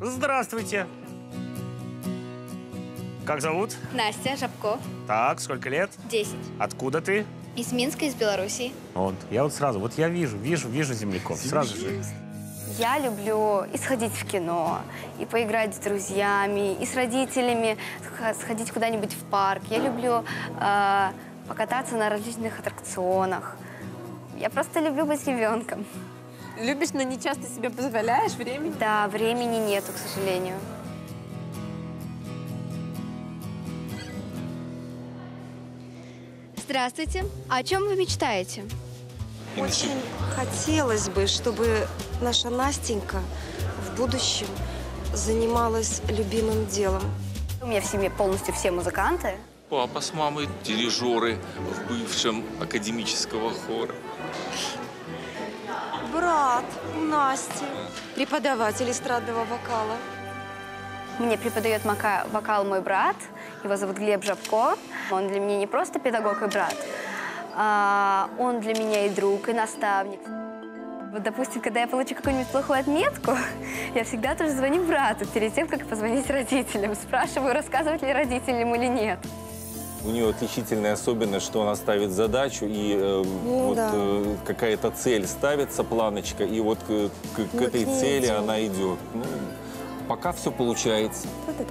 Здравствуйте. Как зовут? Настя Жабко. Так, сколько лет? 10. Откуда ты? Из Минска, из Белоруссии. Вот, я вот сразу, вот я вижу земляков, сразу же. Я люблю и сходить в кино, и поиграть с друзьями, и с родителями сходить куда-нибудь в парк. Я люблю покататься на различных аттракционах. Я просто люблю быть ребенком. Любишь, но не часто себе позволяешь времени? Да, времени нету, к сожалению. Здравствуйте. А о чем вы мечтаете? Очень хотелось бы, чтобы наша Настенька в будущем занималась любимым делом. У меня в семье полностью все музыканты. Папа с мамой дирижеры в бывшем академического хора. Брат у Насти, преподаватель эстрадного вокала. Мне преподает вокал мой брат. Его зовут Глеб Жабко. Он для меня не просто педагог и брат, он для меня и друг, и наставник. Вот, допустим, когда я получу какую-нибудь плохую отметку, я всегда тоже звоню брату перед тем, как позвонить родителям. Спрашиваю, рассказывать ли родителям или нет. У нее отличительная особенность, что она ставит задачу, и какая-то цель ставится, планочка, и вот к этой цели она идет. Ну, пока все получается.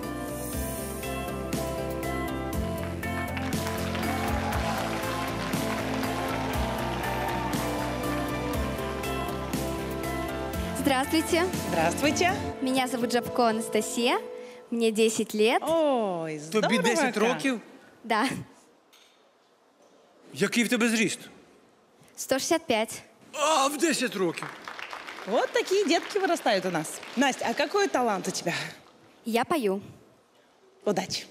Здравствуйте. Здравствуйте. Меня зовут Жабко Анастасия. Мне 10 лет. Ой, здорово. Тобі 10 років? Да. Який в тебе зріст? 165. А, в 10 років. Вот такие детки вырастают у нас. Настя, а какой талант у тебя? Я пою. Удачи.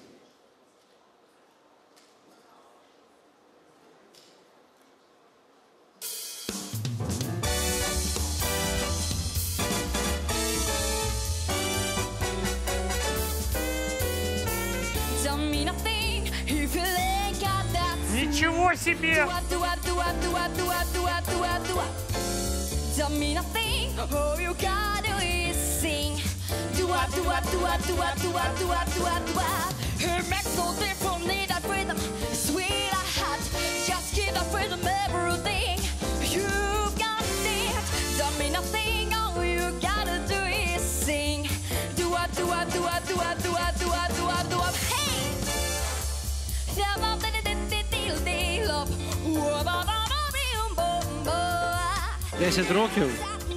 Ничего себе! Десять років?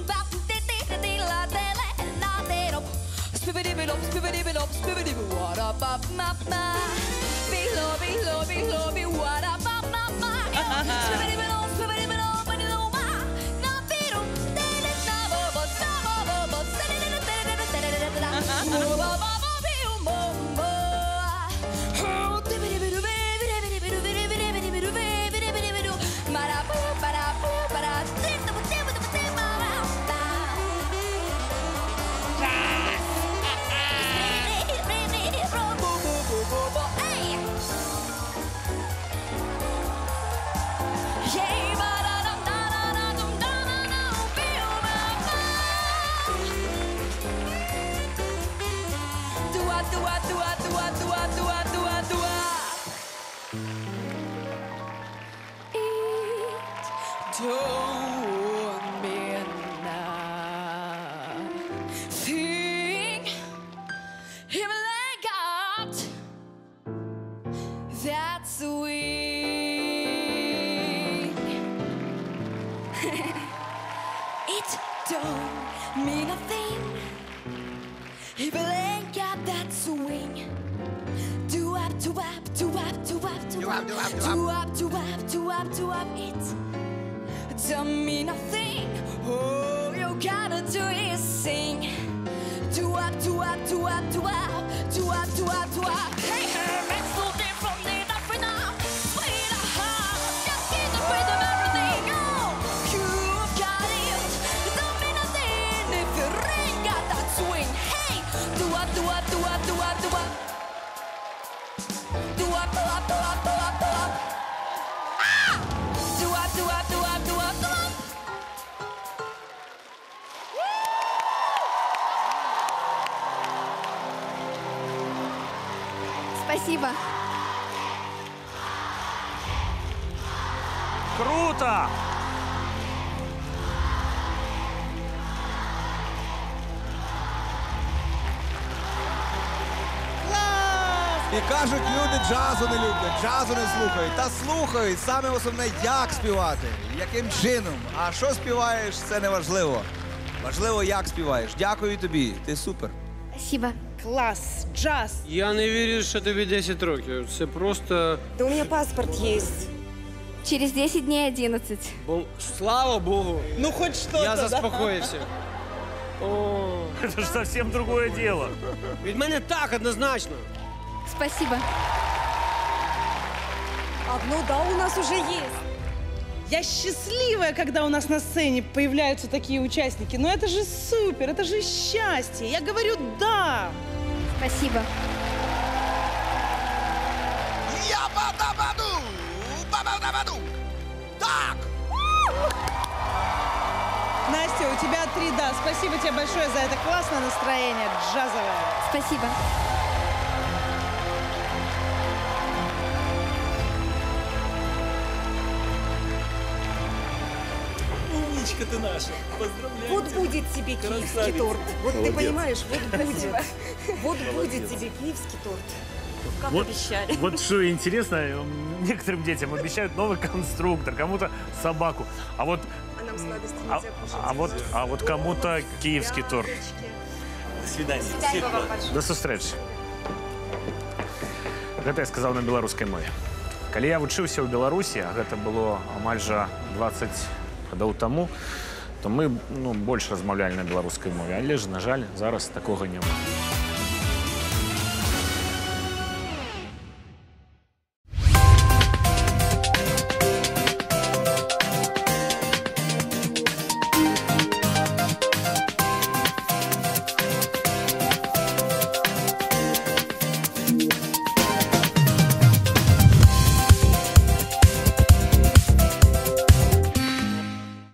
Don't mean nothing. All you gotta do is sing. Do up, do up, do up, do up, do up, do up, do up. Hey, her makes no difference in the freedom. Sweetheart, just keep the freedom everything. Oh, you've got it. Don't mean nothing if you ain't got that swing. Hey, do up, do up, do up, do up, do up. Do up, do up, do up, do up, do up. Ah! Do up, do up, do up, do up, do up. Спасибо. Круто! І кажуть, люди джазу не люблять, джазу не слухають. Та слухають, саме основне, як співати, яким чином. А що співаєш, це не важливо. Важливо, як співаєш. Дякую тобі, ти супер. Спасибо. Класс, джаз. Я не вірю, що тобі 10 років. Це просто... Да у меня паспорт есть. Через 10 дней 11. Слава Богу. Ну, хоть что-то, Я да? заспокоївся. О, Это же совсем другое дело. від мене так, однозначно. Спасибо. Одно да у нас уже есть. Я счастливая, когда у нас на сцене появляются такие участники. Но это же супер, это же счастье. Я говорю «да». Спасибо. Я бадабаду! Бабадабаду! Так! Настя, у тебя 3 «да». Спасибо тебе большое за это классное настроение джазовое. Спасибо. Умничка ты наша. Поздравляю. Вот будет тебе киевский торт. Вот ты понимаешь, вот будет. Вот будет тебе киевский торт. Как обещали. Вот что интересно, некоторым детям обещают новый конструктор, кому-то собаку. А вот, А нам сладости нельзя кушать. а вот кому-то киевский торт. До свидания. До сустрэчы. Гэта я сказаў на беларускай мове. Калі я вучыўся ў Беларусі, а гэта было амаль жа 20 гадоў таму, то мы больш размаўлялі на беларускай мове. Але ж, на жаль, зараз такога няма.